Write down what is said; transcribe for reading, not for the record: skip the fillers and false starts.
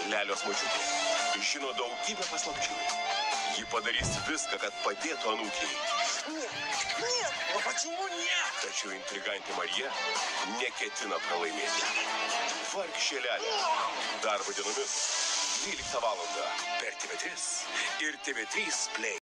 Lelios močiutė žino daugybę paslapčių. Ji padarys viską, kad padėtų anūkiai. Tačiau intrigantė Marija neketina pralaimėti. Vargšė Lelė. Darbo dienomis 12 valandą per TV3 ir TV3 Play.